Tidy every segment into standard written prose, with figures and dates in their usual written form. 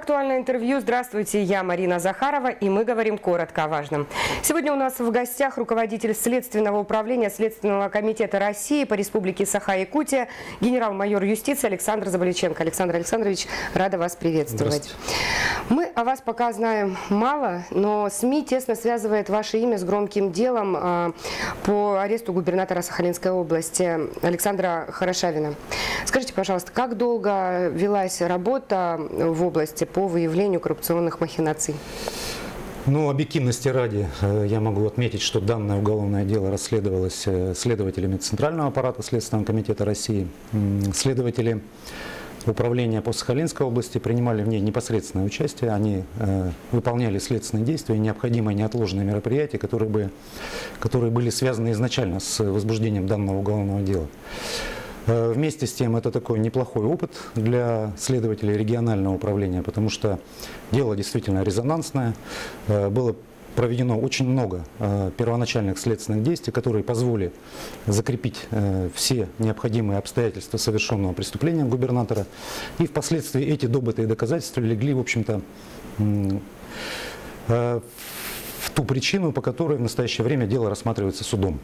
«Актуальное интервью». Здравствуйте, я Марина Захарова, и мы говорим коротко о важном. Сегодня у нас в гостях руководитель Следственного управления Следственного комитета России по Республике Саха-Якутия, генерал-майор юстиции Александр Заболиченко. Александр Александрович, рада вас приветствовать. Мы о вас пока знаем мало, но СМИ тесно связывает ваше имя с громким делом по аресту губернатора Сахалинской области Александра Хорошавина. Скажите, пожалуйста, как долго велась работа в области по выявлению коррупционных махинаций? Ну, объективности ради, я могу отметить, что данное уголовное дело расследовалось следователями Центрального аппарата Следственного комитета России. Следователи управления по Сахалинской области принимали в ней непосредственное участие. Они выполняли следственные действия и необходимые неотложные мероприятия, которые были связаны изначально с возбуждением данного уголовного дела. Вместе с тем, это такой неплохой опыт для следователей регионального управления, потому что дело действительно резонансное. Было проведено очень много первоначальных следственных действий, которые позволили закрепить все необходимые обстоятельства совершенного преступления губернатора. И впоследствии эти добытые доказательства легли, в общем-то, в ту причину, по которой в настоящее время дело рассматривается судом.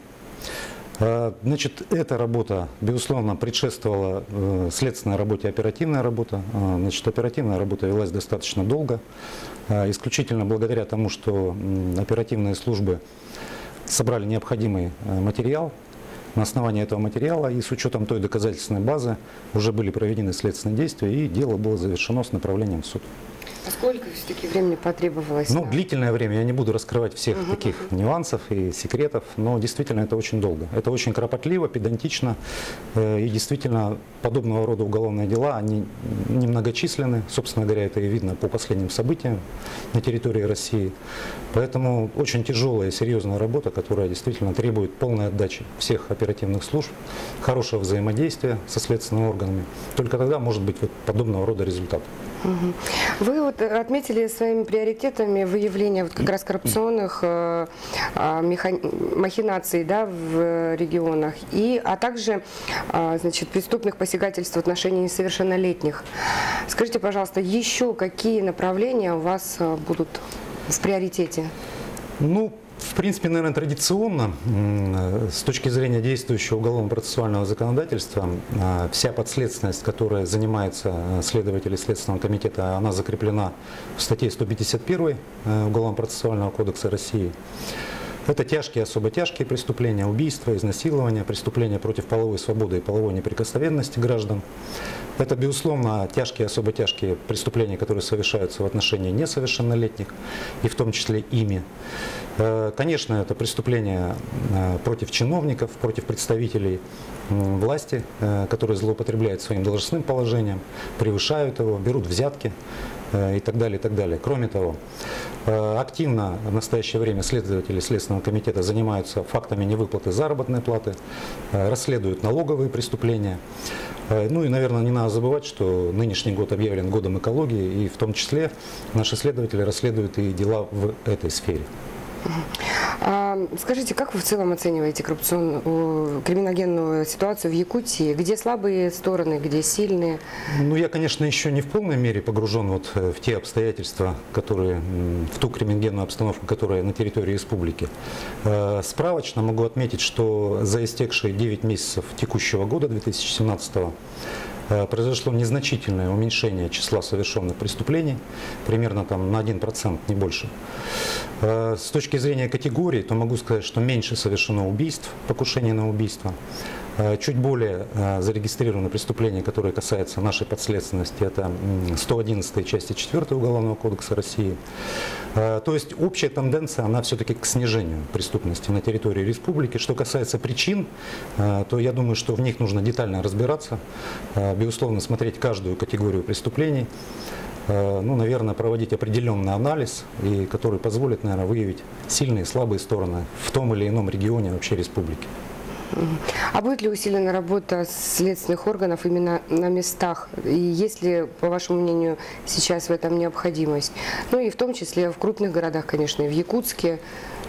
Значит, эта работа, безусловно, предшествовала следственной работе оперативная работа. Значит, оперативная работа велась достаточно долго, исключительно благодаря тому, что оперативные службы собрали необходимый материал. На основании этого материала и с учетом той доказательственной базы уже были проведены следственные действия, и дело было завершено с направлением в суд. А сколько все-таки времени потребовалось? Ну, длительное время. Я не буду раскрывать всех таких нюансов и секретов, но действительно это очень долго. Это очень кропотливо, педантично, и действительно подобного рода уголовные дела, они немногочисленны. Собственно говоря, это и видно по последним событиям на территории России. Поэтому очень тяжелая и серьезная работа, которая действительно требует полной отдачи всех оперативных служб, хорошего взаимодействия со следственными органами. Только тогда может быть вот подобного рода результат. Вы вот отметили своими приоритетами выявление вот как раз коррупционных махинаций, да, в регионах, а также значит, преступных посягательств в отношении несовершеннолетних. Скажите, пожалуйста, еще какие направления у вас будут в приоритете? Ну, в принципе, наверное, традиционно, с точки зрения действующего уголовно-процессуального законодательства, вся подследственность, которая занимается следователи Следственного комитета, она закреплена в статье 151 Уголовно-процессуального кодекса России. Это тяжкие, особо тяжкие преступления, убийства, изнасилования, преступления против половой свободы и половой неприкосновенности граждан. Это, безусловно, тяжкие, особо тяжкие преступления, которые совершаются в отношении несовершеннолетних, и в том числе ими. Конечно, это преступления против чиновников, против представителей власти, которые злоупотребляют своим должностным положением, превышают его, берут взятки и так далее, и так далее. Кроме того, активно в настоящее время следователи Следственного комитета занимаются фактами невыплаты заработной платы, расследуют налоговые преступления. Ну и, наверное, не надо забывать, что нынешний год объявлен годом экологии, и в том числе наши следователи расследуют и дела в этой сфере. Скажите, как вы в целом оцениваете коррупционную, криминогенную ситуацию в Якутии? Где слабые стороны, где сильные? Ну, я, конечно, еще не в полной мере погружен вот в те обстоятельства, в ту криминогенную обстановку, которая на территории республики. Справочно могу отметить, что за истекшие 9 месяцев текущего года, 2017 года, произошло незначительное уменьшение числа совершенных преступлений, примерно там на 1%, не больше. С точки зрения категории, то могу сказать, что меньше совершено убийств, покушений на убийство. Чуть более зарегистрировано преступление, которое касается нашей подследственности, это 111 части 4 Уголовного кодекса России. То есть общая тенденция, она все-таки к снижению преступности на территории республики. Что касается причин, то я думаю, что в них нужно детально разбираться, безусловно, смотреть каждую категорию преступлений, ну, наверное, проводить определенный анализ, который позволит, наверное, выявить сильные и слабые стороны в том или ином регионе вообще республики. А будет ли усилена работа следственных органов именно на местах? И есть ли, по вашему мнению, сейчас в этом необходимость? Ну и в том числе в крупных городах, конечно, и в Якутске,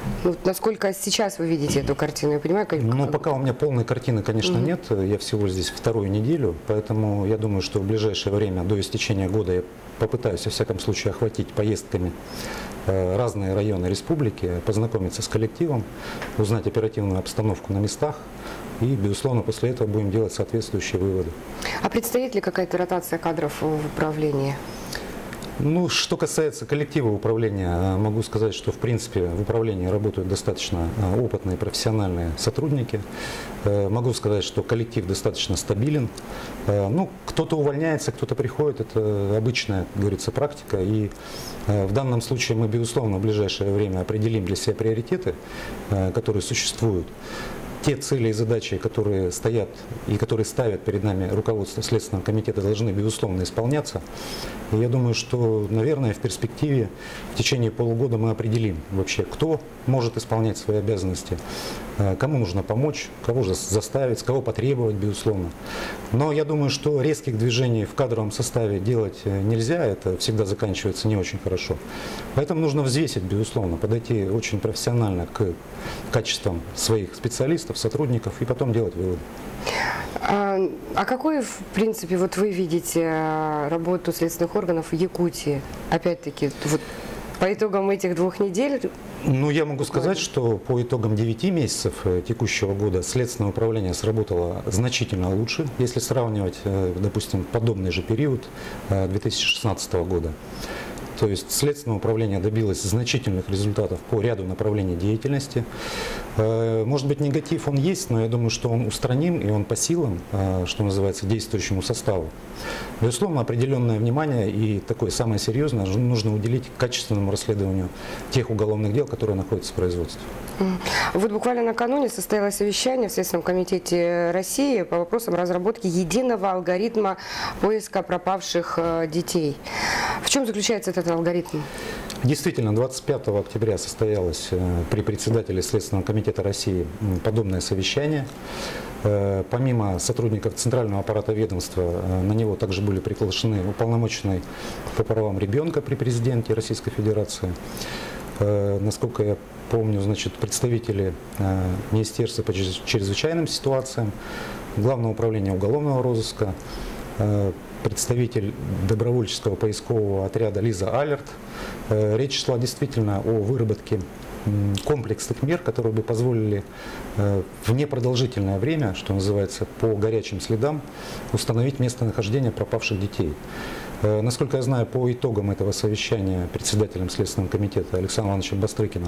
Ну, насколько сейчас вы видите эту картину? Я понимаю, как... Ну, пока у меня полной картины, конечно, нет. Я всего здесь вторую неделю, поэтому я думаю, что в ближайшее время, до истечения года, я попытаюсь, во всяком случае, охватить поездками разные районы республики, познакомиться с коллективом, узнать оперативную обстановку на местах. И, безусловно, после этого будем делать соответствующие выводы. А предстоит ли какая-то ротация кадров в управлении? Ну, что касается коллектива управления, могу сказать, что, в принципе, в управлении работают достаточно опытные, профессиональные сотрудники. Могу сказать, что коллектив достаточно стабилен. Ну, кто-то увольняется, кто-то приходит, это обычная, как говорится, практика. И в данном случае мы, безусловно, в ближайшее время определим для себя приоритеты, которые существуют. Те цели и задачи, которые стоят и которые ставят перед нами руководство Следственного комитета, должны, безусловно, исполняться. И я думаю, что, наверное, в перспективе в течение полугода мы определим вообще, кто может исполнять свои обязанности, кому нужно помочь, кого же заставить, с кого потребовать, безусловно. Но я думаю, что резких движений в кадровом составе делать нельзя, это всегда заканчивается не очень хорошо. Поэтому нужно взвесить, безусловно, подойти очень профессионально к качествам своих специалистов, сотрудников и потом делать выводы. А какой, в принципе, вот вы видите работу следственных органов в Якутии? Опять-таки, вот по итогам этих 2 недель? Ну, я могу сказать, что по итогам 9 месяцев текущего года Следственное управление сработало значительно лучше, если сравнивать, допустим, подобный же период 2016 года. То есть Следственное управление добилось значительных результатов по ряду направлений деятельности. Может быть, негатив он есть, но я думаю, что он устраним и он по силам, что называется, действующему составу. Безусловно, определенное внимание и такое самое серьезное нужно уделить качественному расследованию тех уголовных дел, которые находятся в производстве. Вот буквально накануне состоялось совещание в Следственном комитете России по вопросам разработки единого алгоритма поиска пропавших детей. В чем заключается этот алгоритм? Действительно, 25 октября состоялось при председателе Следственного комитета России подобное совещание. Помимо сотрудников Центрального аппарата ведомства, на него также были приглашены уполномоченный по правам ребенка при президенте Российской Федерации. Насколько я помню, значит, представители Министерства по чрезвычайным ситуациям, Главного управления уголовного розыска, представитель добровольческого поискового отряда «Лиза Алерт». Речь шла действительно о выработке комплексных мер, которые бы позволили в непродолжительное время, что называется, по горячим следам, установить местонахождение пропавших детей. Насколько я знаю, по итогам этого совещания председателем Следственного комитета Александром Ивановичем Бастрыкиным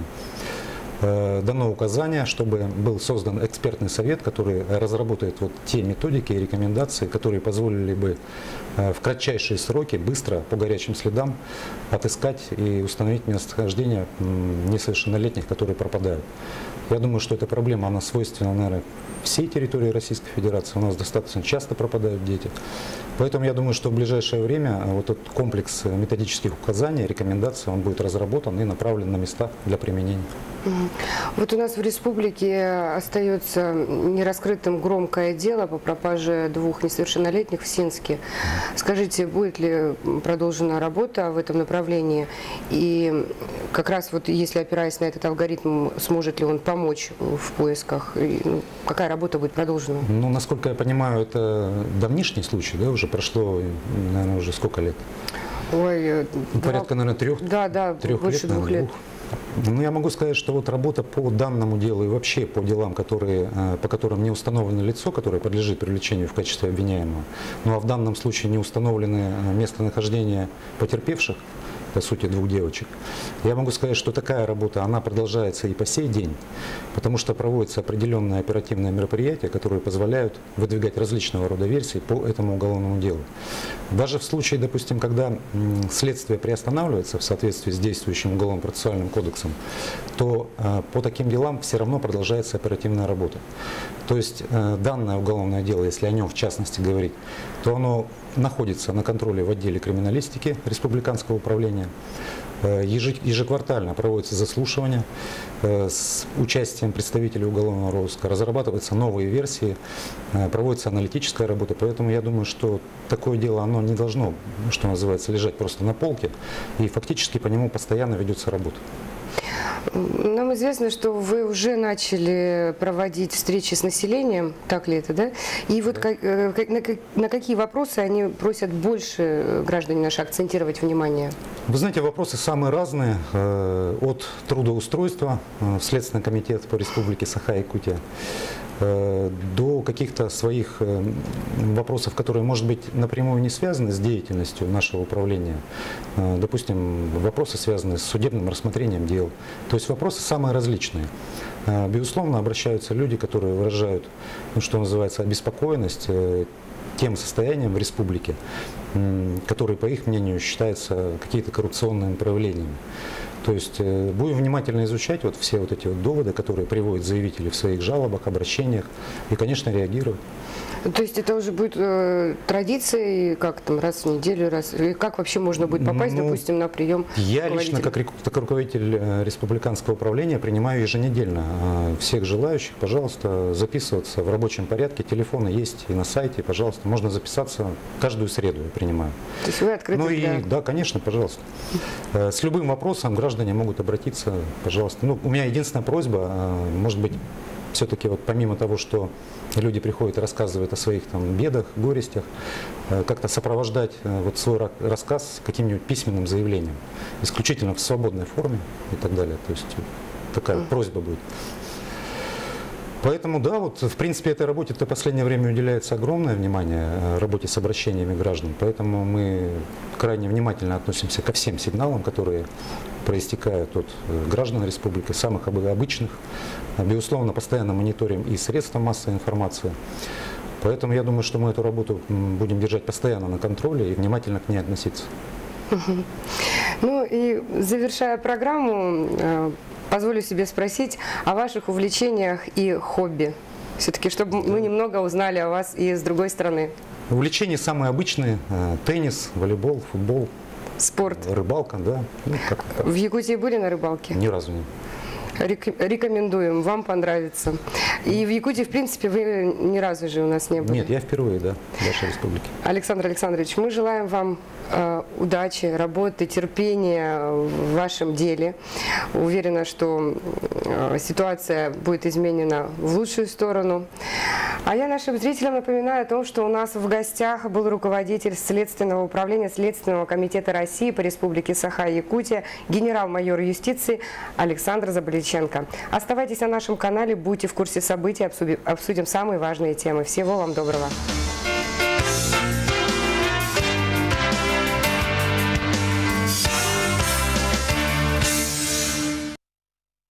дано указание, чтобы был создан экспертный совет, который разработает вот те методики и рекомендации, которые позволили бы в кратчайшие сроки быстро по горячим следам отыскать и установить местонахождение несовершеннолетних, которые пропадают. Я думаю, что эта проблема, она свойственна, наверное, всей территории Российской Федерации. У нас достаточно часто пропадают дети. Поэтому я думаю, что в ближайшее время вот этот комплекс методических указаний, рекомендаций, он будет разработан и направлен на места для применения. Вот у нас в республике остается нераскрытым громкое дело по пропаже 2 несовершеннолетних в Синске. Скажите, будет ли продолжена работа в этом направлении? И как раз вот если, опираясь на этот алгоритм, сможет ли он помочь в поисках? Какая работа будет продолжена? Ну, насколько я понимаю, это давнишний случай, да, уже прошло, наверное, уже сколько лет? Ой, порядка, наверное, 3 больше 2 лет. Ну, я могу сказать, что вот работа по данному делу и вообще по делам, по которым не установлено лицо, которое подлежит привлечению в качестве обвиняемого, ну а в данном случае не установлены местонахождение потерпевших, по сути, 2 девочек. Я могу сказать, что такая работа, она продолжается и по сей день, потому что проводятся определенные оперативные мероприятия, которые позволяют выдвигать различного рода версии по этому уголовному делу. Даже в случае, допустим, когда следствие приостанавливается в соответствии с действующим уголовно-процессуальным кодексом, то по таким делам все равно продолжается оперативная работа. То есть данное уголовное дело, если о нем в частности говорить, то оно находится на контроле в отделе криминалистики Республиканского управления. Ежеквартально проводятся заслушивания с участием представителей уголовного розыска, разрабатываются новые версии, проводится аналитическая работа. Поэтому я думаю, что такое дело, оно не должно, что называется, лежать просто на полке, и фактически по нему постоянно ведется работа. Нам известно, что вы уже начали проводить встречи с населением, так ли это, да? И вот на какие вопросы они просят больше граждане наши акцентировать внимание? Вы знаете, вопросы самые разные, от трудоустройства в Следственный комитет по Республике Саха-Якутия до каких-то своих вопросов, которые, может быть, напрямую не связаны с деятельностью нашего управления. Допустим, вопросы, связанные с судебным рассмотрением дел. То есть вопросы самые различные. Безусловно, обращаются люди, которые выражают, ну, что называется, обеспокоенность тем состоянием в республике, которые, по их мнению, считаются какие-то коррупционными проявлениями. То есть будем внимательно изучать вот все вот эти вот доводы, которые приводят заявители в своих жалобах, обращениях, и, конечно, реагировать. То есть это уже будет традицией, как там, раз в неделю, и как вообще можно будет попасть, допустим, на прием? Я лично, как руководитель республиканского управления, принимаю еженедельно всех желающих, пожалуйста, записываться в рабочем порядке. Телефоны есть и на сайте, пожалуйста, можно записаться. Каждую среду я принимаю. То есть вы открыты? Ну и да, конечно, пожалуйста. С любым вопросом граждане могут обратиться, пожалуйста. Ну, у меня единственная просьба, может быть, все-таки вот помимо того, что люди приходят и рассказывают о своих там бедах, горестях, как-то сопровождать вот свой рассказ каким-нибудь письменным заявлением, исключительно в свободной форме и так далее. То есть такая просьба будет. Поэтому, да, вот в принципе этой работе в последнее время уделяется огромное внимание работе с обращениями граждан. Поэтому мы крайне внимательно относимся ко всем сигналам, которые проистекают от граждан республики, самых обычных. Безусловно, постоянно мониторим и средства массовой информации. Поэтому я думаю, что мы эту работу будем держать постоянно на контроле и внимательно к ней относиться. Ну и завершая программу, позволю себе спросить о ваших увлечениях и хобби. Все-таки, чтобы мы немного узнали о вас и с другой стороны. Увлечения самые обычные. Теннис, волейбол, футбол. Спорт. Рыбалка, да. Ну, в Якутии были на рыбалке? Ни разу нет. Рекомендуем, вам понравится. И в Якутии, в принципе, вы ни разу же у нас не были. Нет, я впервые, да, в вашей республике. Александр Александрович, мы желаем вам удачи, работы, терпения в вашем деле. Уверена, что ситуация будет изменена в лучшую сторону. А я нашим зрителям напоминаю о том, что у нас в гостях был руководитель Следственного управления Следственного комитета России по Республике Саха-Якутия, генерал-майор юстиции Александр Заболиченко. Оставайтесь на нашем канале, будьте в курсе событий, обсудим самые важные темы. Всего вам доброго!